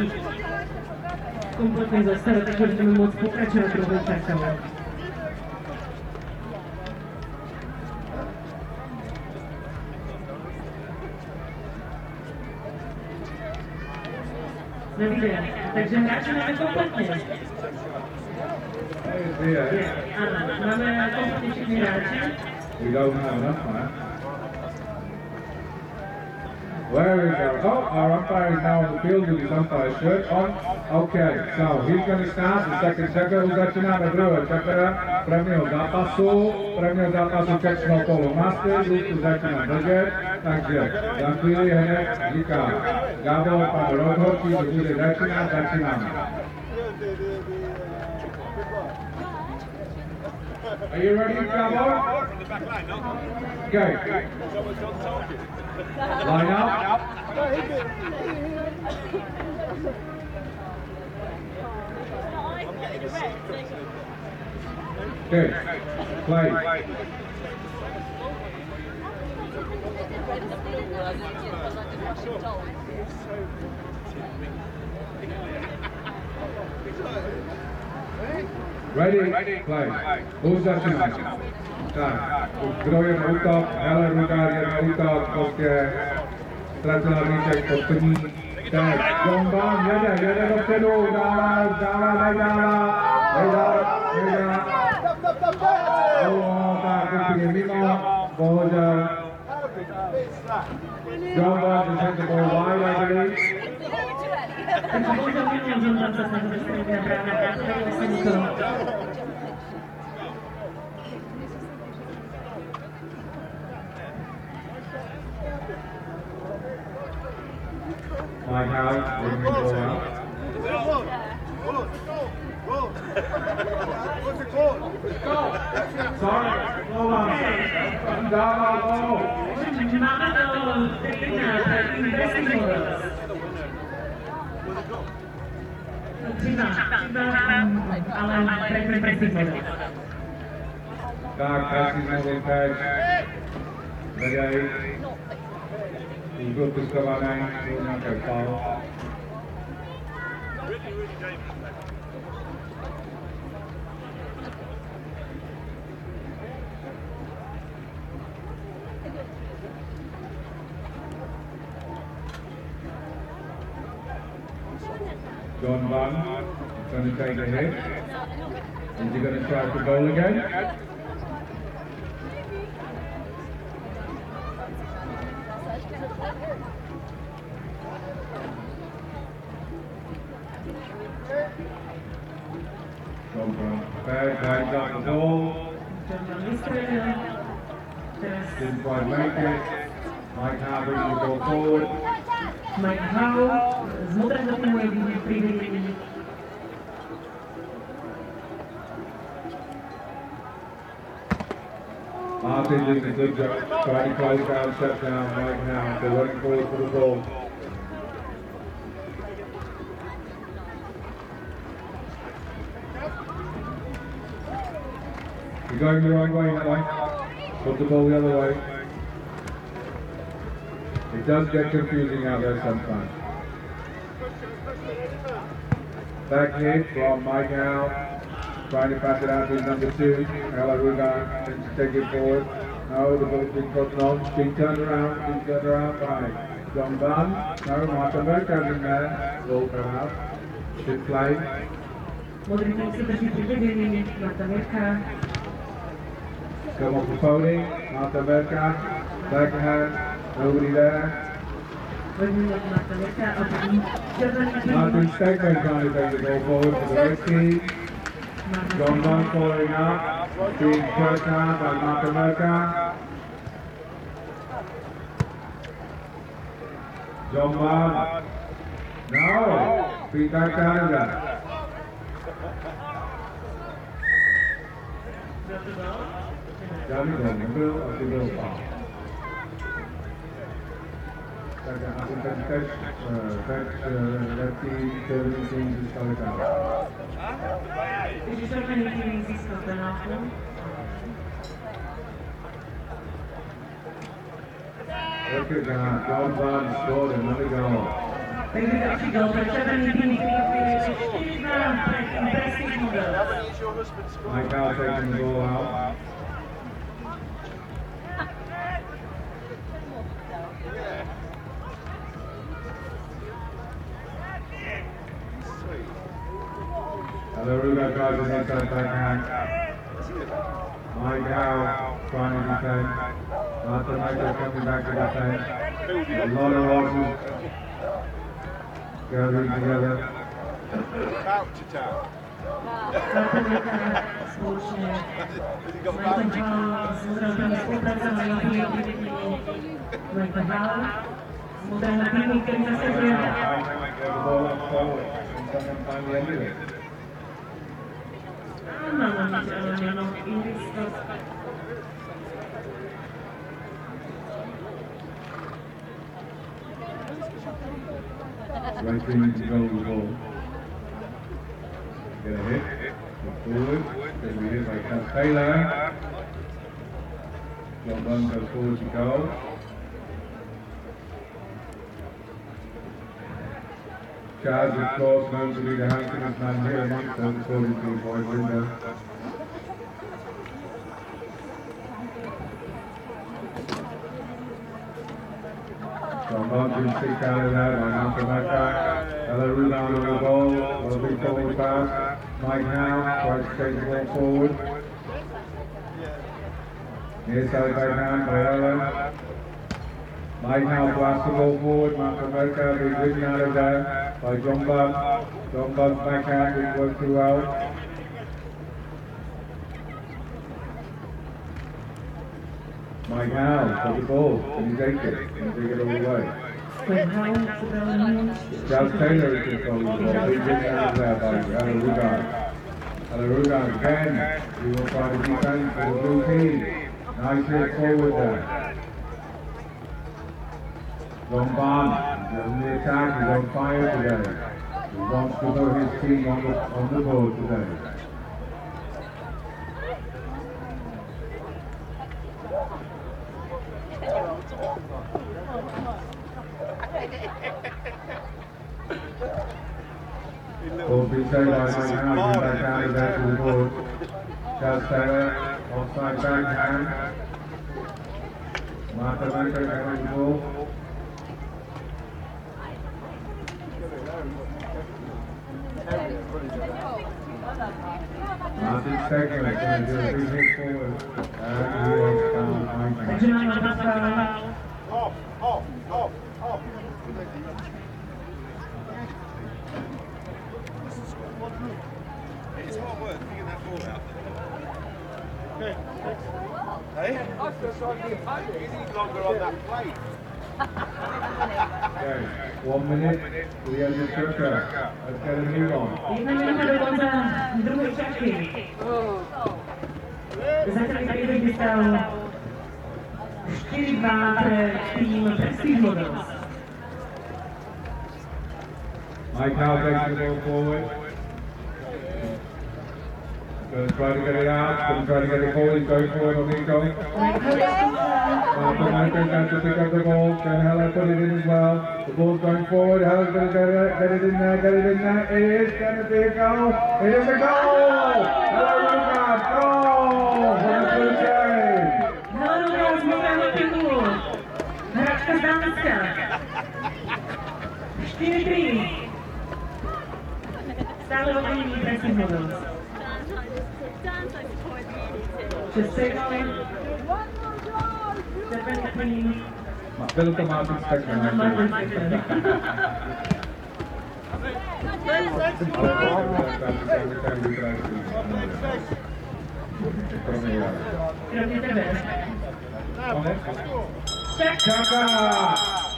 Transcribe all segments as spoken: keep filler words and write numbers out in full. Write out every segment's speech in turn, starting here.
kompletně zastane, takže budeme moc pokračovat druhou časou. Nevíde, takže hráče máme kompletně. Ano, máme kompletně všichni hráče. We don't have enough, man. Where we go? Oh, our umpire is now on the field with his umpire shirt on. Okay, so he's going to start the second second. Už začínáme druhého čepera, prvního zápasu, prvního zápasu Čečnou kolo Masters, už tu začíná držet, takže za chvíli hned říká Gábor, pan rozhodčí, že bude začínat, začínáme. Are you ready, Gábor? Okay. Line up. Okay. Play. Ready? Play. Už začínáme. Tak, kdo je na útok? Hele, Rudar je na útok, prostě ztratila míček pod první. Tak, John Bond jede, jede dopředu, dává, dává, nejdává, nejdá, nejdá. O, tak, úplně mimo, bohužel. John Bond is hit the ball wide, I believe. Takže bohužel neměl John Bond zase na to stejně právě, právě se mi to. Mike Howe, bringing the ball out. What's it called? Sorry, hold on. Dává ball. Máme to teď investigators. Třeba, ale investigators. Tak, tak si znovu teď. Vedej. Už byl pustovaný, byl nějaký faul. John Bunn is going to take a hit. Is he going to try for goal again? John Bunn, bad, guys up the ball. Didn't quite make it. Mike Howe brings the ball forward. Mike Howe z modré do týmu je přivěděný. Martin did a good job trying to close down, shut down Mike Howe. They're running forward for the ball. You're going the wrong way, Mike. Put the ball the other way. It does get confusing out there sometimes. Back hit from Mike Howe, trying to pass it out to his number two, Ella Ruga, trying to take it forward. No, the ball's been put on, being turned around, being turned around by John Bunn. No, Martin Bergkamp in there, ball come out. Good play. Modrý tým se drží přivěděný, Marta Mirka. Come off the pony, Martin Bergkamp, backhand. Nobody there. Martin Stegman trying to take the ball forward for the red team. John Bunn following up, being pressed down by Martin Merka. John Bunn. No! Beat back out of that. Johnny Bowman, Bill of the Bill Farm. Takže asi ten teď, teď letí celý tým získali penaltu. Takže červený tým získal penaltu. Look at that, John Bunn scored another goal. Takže další gol pro červený tým, který je čtyři dva pro tým Prestige Models. Michael taking the ball out. Alaruga drives an inside backhand. Mike Howe trying to defend. Martin Michael coming back to defend. A lot of horses gathering together. Voucher town. Společně s Michaelem Howe, s moderátorem spolupracovali na týmu Michael Howe, s moderátorem týmu, který nasazuje. Ano, ano, ano, Right thing to go with the ball. Get a hit, look forward, then we hit by Cal Taylor. John Bunn goes forward to goal. Chaz, of course, known to be the handsomest man here amongst us, according to his boys window. John Bunn didn't stick out of that by Malcolm Metcalf. Another rebound on the ball, a big forward pass. Mike Howe tries to take the ball forward. Near side by hand by Ellen. Mike Howe blasts the ball forward. Malcolm Metcalf is ridden out of there by John Bunn. John Bunn's backhand is worked throughout. Mike Howe for the ball. Can he take it? Can he take it all the way? Cal Taylor is controlling the ball. He's ridden out of there by Alaruga. Alaruga again. He will try to defend for the blue team. Nice hit forward there. John Bunn is on the attack. He's on fire today. He wants to put his team on the, on the board today. Ball being saved by Mike Howe, back down to there to the board. Chaz Taylor, offside backhand. Martha Manker having the ball. Martin's taking it, going to do a big hit forward. And he wants down Mike Howe. Off, off, off, off. It's hard work figuring that ball out. Okay. Hey? I feel sorry for you. You need longer on that plate. Okay, one minute, we have the circle. Let's get a new one. Jedna minuta do konce druhé části. Začali tady teď stál čtyři dva pro tým Prestige Models. Mike Howe takes the ball forward. Going to try to get it out. Going to try to get it forward. He's going forward on Nico. Martin Manker's going to pick up the ball. Can Hella put it in as well? The ball's going forward. Hella's going to get it, get it in there. Get it in there. It is going to be a goal. It is a goal. Hella Ruga. Goal for the Blue Jays. Hella Ruga z modrého týmu. Hráčka z Dánska. čtyři tři. Stále vedení Prestige Models. Šest signál. Červený tým. Byl to Martin Stegman. Martin Stegman. Kromě tebe. Čaka!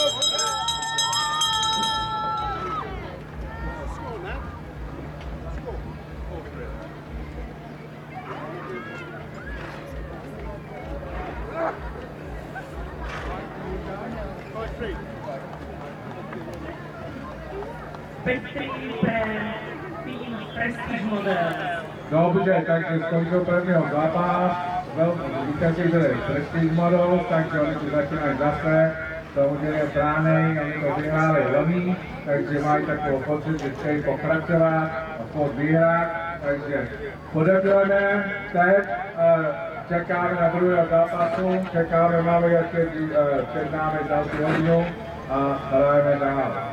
Petri pre tým Prestige Models. Dobře, takže skončil první zápas. Vítězí byli Prestige Models, takže oni si začínají zase. samozřejmě brány, oni to vyhráli loni, takže mají takovou pocit, že chtějí pokračovat a furt vyhrát, takže podepilené teď, čekáme na druhého zápasu, čekáme, máme ještě před námi další hodinu a hrajeme dál.